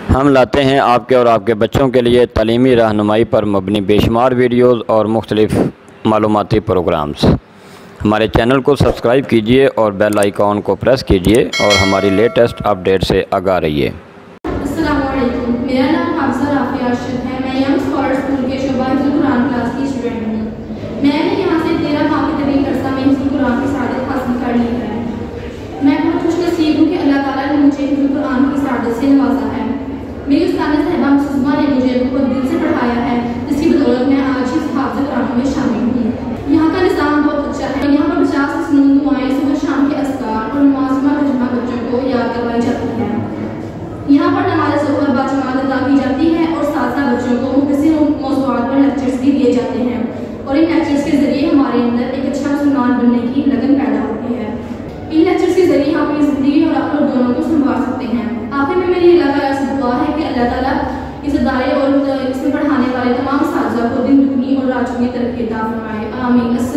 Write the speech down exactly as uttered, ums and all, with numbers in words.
हम लाते हैं आपके और आपके बच्चों के लिए तालीमी रहनुमाई पर मबनी बेशुमार वीडियोज़ और मुख्तलिफ़ मालूमाती प्रोग्राम्स। हमारे चैनल को सब्सक्राइब कीजिए और बेल आइकॉन को प्रेस कीजिए और हमारी लेटेस्ट अपडेट से आगाह रहिए। अस्सलाम वालेकुम, मेरा नाम हाफिज़ा राफ़िया अरशद है। मैं यंग स्कॉलर स्कूल के शोबा हिफ्ज़ुल कुरान क्लास की स्टूडेंट हूँ। मैंने यहाँ से तेरह माह के तवील अरसा में हिफ्ज़ुल कुरान की सआदत हासिल कर ली है। मैं बहुत खुशनसीब हूँ कि अल्लाह ताला ने मुझे हिफ्ज़ुल कुरान की सआदत से नवाजा है। मेरी उस्ताद साहिबा मुसम्मा ने मुझे बहुत दिल से पढ़ाया है, जिसकी बदौलत मैं आज ही हाफ़िज़ कुरान में शामिल हूँ। यहाँ का निज़ाम बहुत अच्छा है। यहाँ पर पचास मसनून दुआएं सुबह शाम के अस्कार और नमाज़ तर्जुमा बच्चों को याद करवाई जाती है। यहाँ पर नमाज ज़ोहर बाजमात अदा की जाती है और साथ साथ बच्चों को मुख्तलिफ मौज़ूआत पर लेक्चर्स भी दिए जाते हैं और इन लेक्चर्स के ज़रिए हमारे अंदर एक अच्छा मुसलमान बनने की लगन पैदा होती है। इन लेक्चर्स के ज़रिए हम अपनी ज़िंदगी और आखिरत दोनों को संभाल सकते हैं। आखिर में मेरी अल्लाह ताला से दुआ है कि अल्लाह ताला इस इदारे और इसमें पढ़ाने वाले तमाम साथियों को दिन दुगनी और रात चौगुनी तरक्की अता फरमाए। आमीन।